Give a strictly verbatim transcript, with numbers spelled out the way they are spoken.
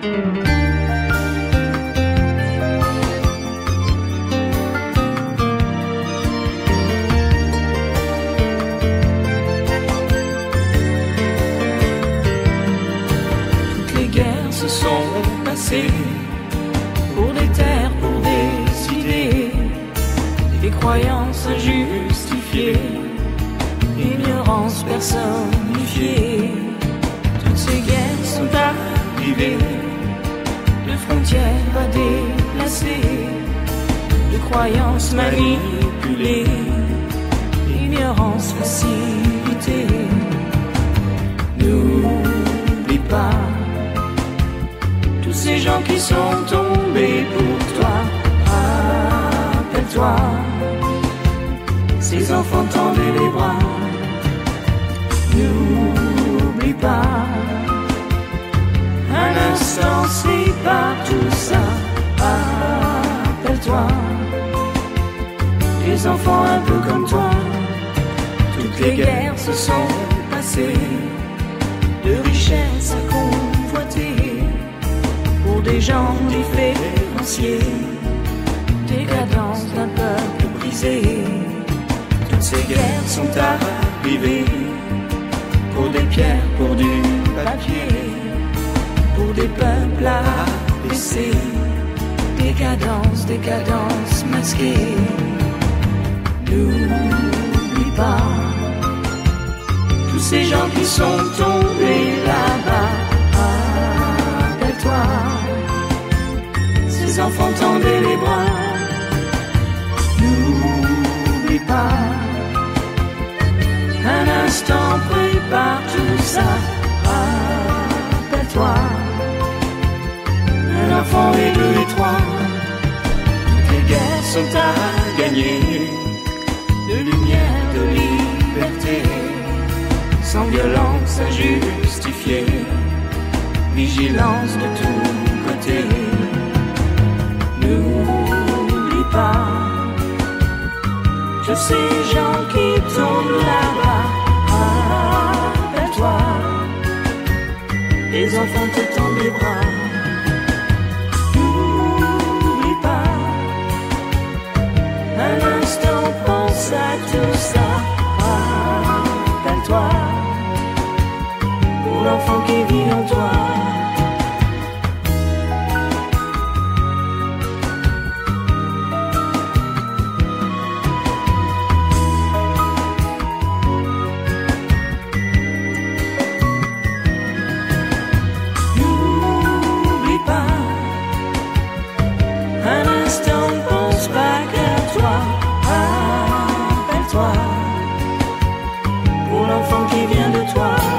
Pour des terres, pour des idées, des croyances injustifiées, ignorance personnifiée. Toutes ces guerres sont arrivées, de frontières à déplacer, de croyances manipulées, ignorance facilitée. N'oublie pas ces gens qui sont tombés pour toi, rappelle-toi, ces enfants tendaient les bras. N'oublie pas, un instant c'est pas tout ça, rappelle-toi, les enfants un peu comme toi. Toutes les guerres se sont passées, de richesses à convoiter, pour des gens différenciés, décadence d'un peuple brisé. Toutes ces guerres sont arrivées, pour des pierres, pour du papier, pour des peuples abaissés, décadence, décadence masquée. N'oublie pas tous ces gens qui sont tombés là-bas, rappelle-toi, ces enfants tendaient les bras. N'oublie pas, un instant prépare tout ça, rappelle-toi, un enfant et deux et trois. Toutes les guerres sont à gagner, de lumière, de liberté, sans violence injustifiée, vigilance de tous côtés. N'oublie pas tous ces gens qui tombent là-bas, rappelle-toi, les enfants te tendent les bras. N'oublie pas, un instant pense à tout ça, rappelle-toi, pour l'enfant qui vit en toi. Pour l'enfant qui vient de toi.